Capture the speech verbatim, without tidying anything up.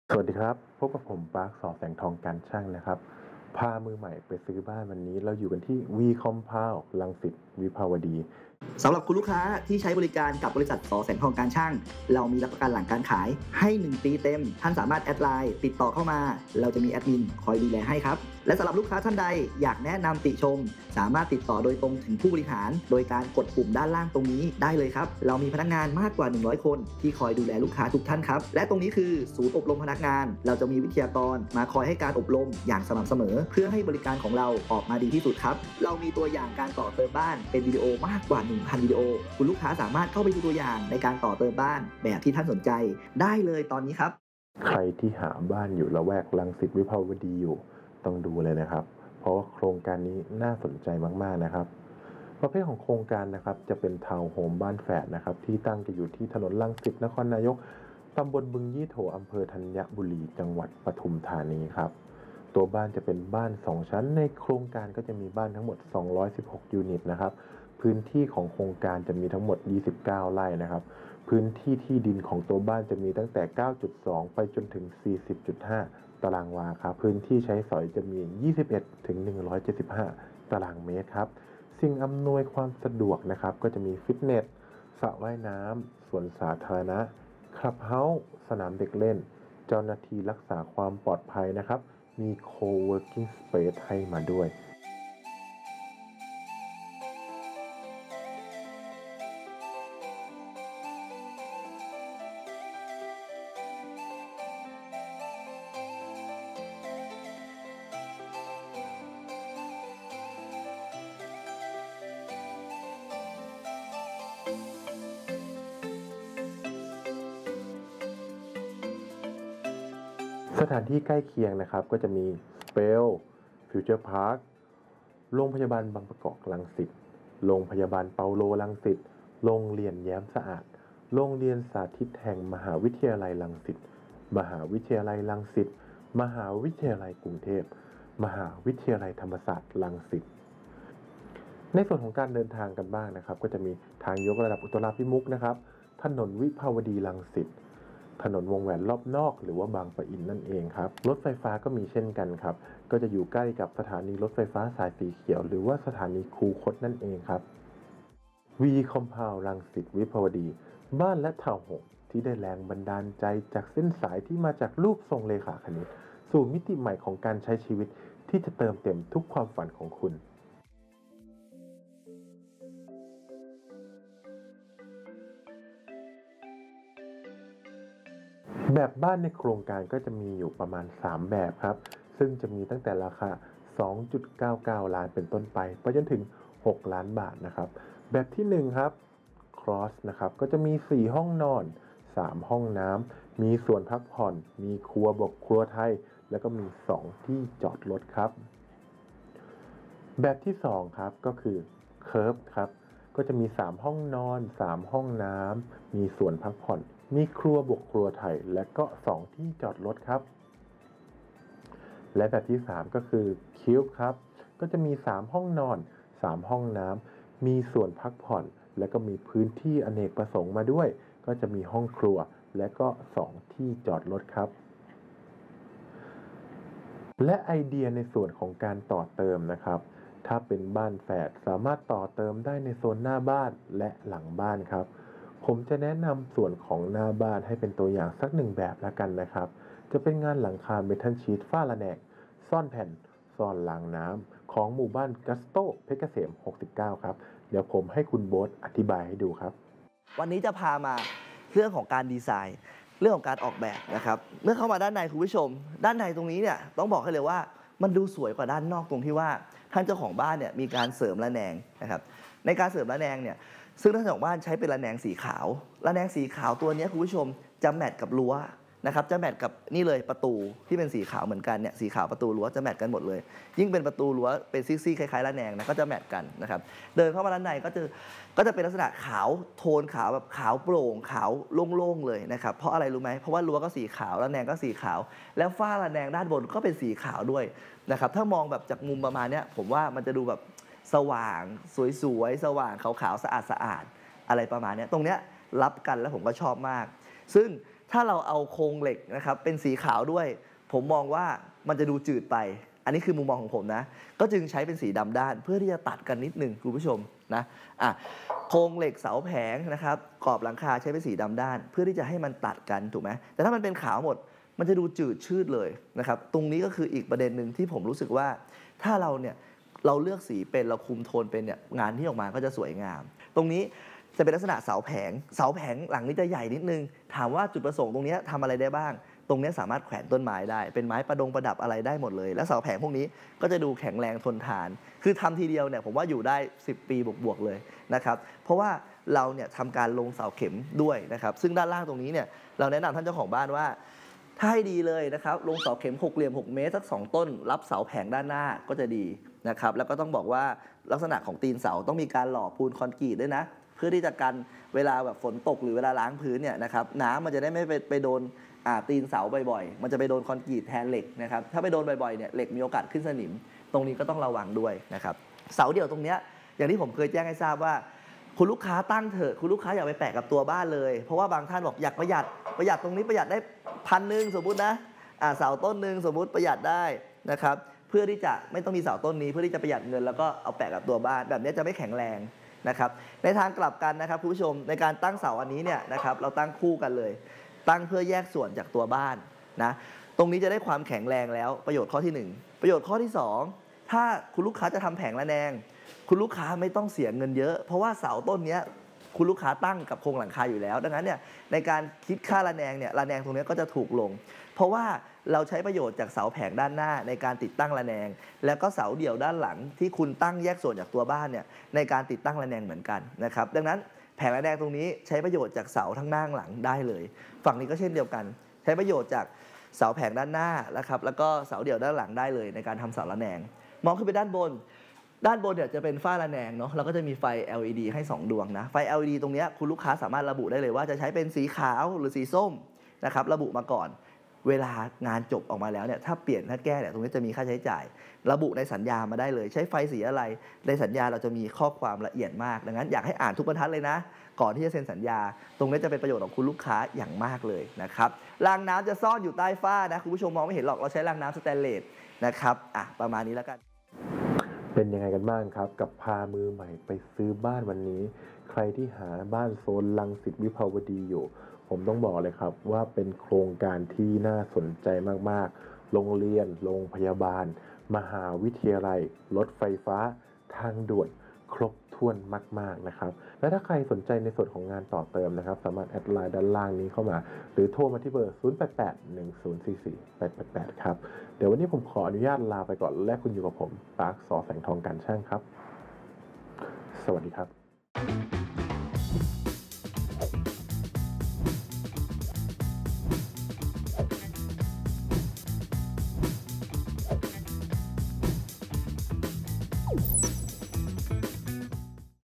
สวัสดีครับพบกับผมปาร์คสอแสงทองการช่างนะครับพามือใหม่ไปซื้อบ้านวันนี้เราอยู่กันที่ วี Compound รังสิตวิภาวดีสำหรับคุณลูกค้าที่ใช้บริการกับบริษัทสอแสงทองการช่างเรามีรับประกันหลังการขายให้หนึ่งปีเต็มท่านสามารถแอดไลน์ติดต่อเข้ามาเราจะมีแอดมินคอยดูแลให้ครับและสำหรับลูกค้าท่านใดอยากแนะนำติชมสามารถติดต่อโดยตรงถึงผู้บริหารโดยการกดปุ่มด้านล่างตรงนี้ได้เลยครับเรามีพนักงานมากกว่าหนึ่งร้อยคนที่คอยดูแลลูกค้าทุกท่านครับและตรงนี้คือศูนย์อบรมพนักงานเราจะมีวิทยากรมาคอยให้การอบรมอย่างสม่ำเสมอเพื่อให้บริการของเราออกมาดีที่สุดครับเรามีตัวอย่างการต่อเติมบ้านเป็นวิดีโอมากกว่า หนึ่งพัน วิดีโอคุณลูกค้าสามารถเข้าไปดูตัวอย่างในการต่อเติมบ้านแบบที่ท่านสนใจได้เลยตอนนี้ครับใครที่หาบ้านอยู่ละแวกรังสิตวิภาวดีอยู่ต้องดูเลยนะครับเพราะว่าโครงการนี้น่าสนใจมากๆนะครับประเภทของโครงการนะครับจะเป็นทาวน์โฮมบ้านแฝดนะครับที่ตั้งจะอยู่ที่ถนนรังสิตนครนายกตำบลบึงยี่โถอำเภอธัญบุรีจังหวัดปทุมธานีครับตัวบ้านจะเป็นบ้านสองชั้นในโครงการก็จะมีบ้านทั้งหมดสองร้อยสิบหกยูนิตนะครับพื้นที่ของโครงการจะมีทั้งหมดยี่สิบเก้าไร่นะครับพื้นที่ที่ดินของตัวบ้านจะมีตั้งแต่ เก้าจุดสอง ไปจนถึง สี่สิบจุดห้า ตารางวาครับพื้นที่ใช้สอยจะมี ยี่สิบเอ็ดถึงหนึ่งร้อยเจ็ดสิบห้า ตารางเมตรครับสิ่งอำนวยความสะดวกนะครับก็จะมีฟิตเนสสระว่ายน้ำสวนสาธารณะคลับเฮาส์สนามเด็กเล่นเจ้าหน้าที่รักษาความปลอดภัยนะครับมี โคเวิร์กิ้ง สเปซ ให้มาด้วยสถานที่ใกล้เคียงนะครับก็จะมี สเปล ฟิวเจอร์ พาร์ค โรงพยาบาลบางประกอบรังสิตโรงพยาบาลเปาโลรังสิตโรงเรียนแย้มสะอาดโรงเรียนสาธิตแห่งมหาวิทยาลัยรังสิตมหาวิทยาลัยรังสิตมหาวิทยาลัยกรุงเทพมหาวิทยาลัยธรรมศาสตร์รังสิตในส่วนของการเดินทางกันบ้างนะครับก็จะมีทางยกระดับอุตราพิมุขนะครับถนนวิภาวดีรังสิตถนนวงแหวนรอบนอกหรือว่าบางปะอินนั่นเองครับรถไฟฟ้าก็มีเช่นกันครับก็จะอยู่ใกล้กับสถานีรถไฟฟ้าสายสีเขียวหรือว่าสถานีคูคตนั่นเองครับ วี Compound รังสิตวิภาวดีบ้านและทาวน์โฮมที่ได้แรงบันดาลใจจากเส้นสายที่มาจากรูปทรงเลขาคณิตสู่มิติใหม่ของการใช้ชีวิตที่จะเติมเต็มทุกความฝันของคุณแบบบ้านในโครงการก็จะมีอยู่ประมาณสามแบบครับซึ่งจะมีตั้งแต่ราคา สองจุดเก้าเก้า ล้านเป็นต้นไปไปจนถึงหกล้านบาทนะครับแบบที่หนึ่งครับ ครอส นะครับก็จะมีสี่ห้องนอนสามห้องน้ำมีส่วนพักผ่อนมีครัวบกครัวไทยแล้วก็มีสองที่จอดรถครับแบบที่สองครับก็คือ เคอร์ฟ ครับก็จะมีสามห้องนอนสามห้องน้ำมีส่วนพักผ่อนมีครัวบกครัวไทยและก็สองที่จอดรถครับและแบบที่สามก็คือ คิวบ์ ครับก็จะมีสามห้องนอนสามห้องน้ำมีส่วนพักผ่อนและก็มีพื้นที่อเนกประสงค์มาด้วยก็จะมีห้องครัวและก็สองที่จอดรถครับและไอเดียในส่วนของการต่อเติมนะครับถ้าเป็นบ้านแฝดสามารถต่อเติมได้ในโซนหน้าบ้านและหลังบ้านครับผมจะแนะนำส่วนของหน้าบ้านให้เป็นตัวอย่างสักหนึ่งแบบละกันนะครับจะเป็นงานหลังคาเมทัลชีทฝ้าระแนงซ่อนแผ่นซ่อนรางน้ำของหมู่บ้านกัสโตเพชรเกษมหกสิบเก้าครับเดี๋ยวผมให้คุณโบ๊ทอธิบายให้ดูครับวันนี้จะพามาเรื่องของการดีไซน์เรื่องของการออกแบบนะครับเมื่อเข้ามาด้านในคุณผู้ชมด้านในตรงนี้เนี่ยต้องบอกให้เลยว่ามันดูสวยกว่าด้านนอกตรงที่ว่าท่านเจ้าของบ้านเนี่ยมีการเสริมระแนงนะครับในการเสริมระแนงเนี่ยซึ่งท่านเจ้าของบ้านใช้เป็นระแนงสีขาวระแนงสีขาวตัวนี้คุณผู้ชมจะแมทกับรั้วนะครับจะแมทกับนี่เลยประตูที่เป็นสีขาวเหมือนกันเนี่ยสีขาวประตูรั้วจะแมทกันหมดเลยยิ่งเป็นประตูรั้วเป็นซี่ๆคล้ายๆระแนงนะก็จะแมทกันนะครับเดินเข้ามาด้านในก็จะก็จะเป็นลักษณะขาวโทนขาวแบบขาวโปร่งขาวโล่งๆเลยนะครับเพราะอะไรรู้ไหมเพราะว่ารั้วก็สีขาวระแนงก็สีขาวแล้วฝ้าระแนงด้านบนก็เป็นสีขาวด้วยนะครับถ้ามองแบบจากมุมประมาณนี้ผมว่ามันจะดูแบบสว่างสวยๆสว่างขาวๆสะอาดๆอะไรประมาณนี้ตรงเนี้ยรับกันแล้วผมก็ชอบมากซึ่งถ้าเราเอาโครงเหล็กนะครับเป็นสีขาวด้วย ผมมองว่ามันจะดูจืดไป อันนี้คือมุมมองของผมนะก็จึงใช้เป็นสีดำด้านเพื่อที่จะตัดกันนิดหนึ่งคุณผู้ชมนะอ่ะโครงเหล็กเสาแผงนะครับกรอบหลังคาใช้เป็นสีดำด้าน เพื่อที่จะให้มันตัดกันถูกไหมแต่ถ้ามันเป็นขาวหมดมันจะดูจืดชืดเลยนะครับตรงนี้ก็คืออีกประเด็นหนึ่งที่ผมรู้สึกว่าถ้าเราเนี่ยเราเลือกสีเป็นเราคุมโทนเป็นเนี่ยงานที่ออกมาก็จะสวยงามตรงนี้จะเป็นลักษณะเสาแผงเสาแผงหลังนี้จะใหญ่นิดนึงถามว่าจุดประสงค์ตรงนี้ทำอะไรได้บ้างตรงนี้สามารถแขวนต้นไม้ได้เป็นไม้ประดงประดับอะไรได้หมดเลยแล้วเสาแผงพวกนี้ก็จะดูแข็งแรงทนทานคือทำทีเดียวเนี่ยผมว่าอยู่ได้สิบปีบวกๆเลยนะครับเพราะว่าเราเนี่ยทำการลงเสาเข็มด้วยนะครับซึ่งด้านล่างตรงนี้เนี่ยเราแนะนำท่านเจ้าของบ้านว่าถ้าให้ดีเลยนะครับลงเสาเข็มหกเหลี่ยมหกเมตรสักสองต้นรับเสาแผงด้านหน้าก็จะดีนะครับแล้วก็ต้องบอกว่าลักษณะของตีนเสาต้องมีการหล่อปูนคอนกรีตด้วยนะเพื่อที่จะกันเวลาแบบฝนตกหรือเวลาล้างพื้นเนี่ยนะครับน้ำมันจะได้ไม่ไปไปโดนตีนเสาบ่อยๆมันจะไปโดนคอนกรีตแทนเหล็กนะครับถ้าไปโดนบ่อยๆเนี่ยเหล็กมีโอกาสขึ้นสนิมตรงนี้ก็ต้องระวังด้วยนะครับเสาเดี่ยวตรงเนี้ยอย่างที่ผมเคยแจ้งให้ทราบว่าคุณลูกค้าตั้งเถอะคุณลูกค้าอย่าไปแปะกับตัวบ้านเลยเพราะว่าบางท่านบอกอยากประหยัดประหยัดตรงนี้ประหยัดได้พันหนึ่งสมมุตินะอ่าเสาต้นหนึ่งสมมุติประหยัดได้นะครับเพื่อที่จะไม่ต้องมีเสาต้นนี้เพื่อที่จะประหยัดเงินแล้วก็เอาแปะกับตัวบ้านแบบนี้จะไม่แข็งแรงนะครับในทางกลับกันนะครับคุณผู้ชมในการตั้งเสาอันนี้เนี่ยนะครับเราตั้งคู่กันเลยตั้งเพื่อแยกส่วนจากตัวบ้านนะตรงนี้จะได้ความแข็งแรงแล้วประโยชน์ข้อที่หนึ่งประโยชน์ข้อที่สองถ้าคุณลูกค้าจะทำแผงระแนงคุณลูกค้าไม่ต้องเสียเงินเยอะเพราะว่าเสาต้นนี้คุณลูกค้าตั้งกับโครงหลังคาอยู่แล้วดังนั้นเนี่ยในการคิดค่าระแนงเนี่ยระแนงตรงนี้ก็จะถูกลงเพราะว่าเราใช้ประโยชน์จากเสาแผงด้านหน้าในการติดตั้งระแนงแล้วก็เสาเดี่ยวด้านหลังที่คุณตั้งแยกส่วนจากตัวบ้านเนี่ยในการติดตั้งระแนงเหมือนกันนะครับดังนั้นแผงระแนงตรงนี้ใช้ประโยชน์จากเสาทั้งหน้าหลังได้เลยฝั่งนี้ก็เช่นเดียวกันใช้ประโยชน์จากเสาแผงด้านหน้านะครับแล้วก็เสาเดี่ยวด้านหลังได้เลยในการทำเสาระแนงมองขึ้นไปด้านบนด้านบนเนี่ยจะเป็นฝ้าระแนงเนาะแล้วก็จะมีไฟ แอล อี ดี ให้สองดวงนะไฟ แอล อี ดี ตรงนี้คุณลูกค้าสามารถระบุได้เลยว่าจะใช้เป็นสีขาวหรือสีส้มนะครับระบุมาก่อนเวลางานจบออกมาแล้วเนี่ยถ้าเปลี่ยนถ้าแก้เนี่ยตรงนี้จะมีค่าใช้จ่ายระบุในสัญญามาได้เลยใช้ไฟสีอะไรในสัญญาเราจะมีข้อความละเอียดมากดังนั้นอยากให้อ่านทุกบรรทัดเลยนะก่อนที่จะเซ็นสัญญาตรงนี้จะเป็นประโยชน์ของคุณลูกค้าอย่างมากเลยนะครับรางน้ำจะซ่อนอยู่ใต้ฝ้านะคุณผู้ชมมองไม่เห็นหรอกเราใช้รางน้ำสแตนเลสนะครับอ่ะประมาณนี้แล้วกันเป็นยังไงกันบ้างครับกับพามือใหม่ไปซื้อบ้านวันนี้ใครที่หาบ้านโซนรังสิตวิภาวดีอยู่ผมต้องบอกเลยครับว่าเป็นโครงการที่น่าสนใจมากๆโรงเรียนโรงพยาบาลมหาวิทยาลัยรถไฟฟ้าทางด่วนครบถ้วนมากๆนะครับและถ้าใครสนใจในส่วนของงานต่อเติมนะครับสามารถแอดไลน์ด้านล่างนี้เข้ามาหรือโทรมาที่เบอร์ศูนย์ แปด แปด หนึ่ง ศูนย์ สี่ สี่ แปด แปด แปดครับเดี๋ยววันนี้ผมขออนุญาตลาไปก่อนและคุณอยู่กับผมปาร์ค สอ แสงทองการช่างครับสวัสดีครับ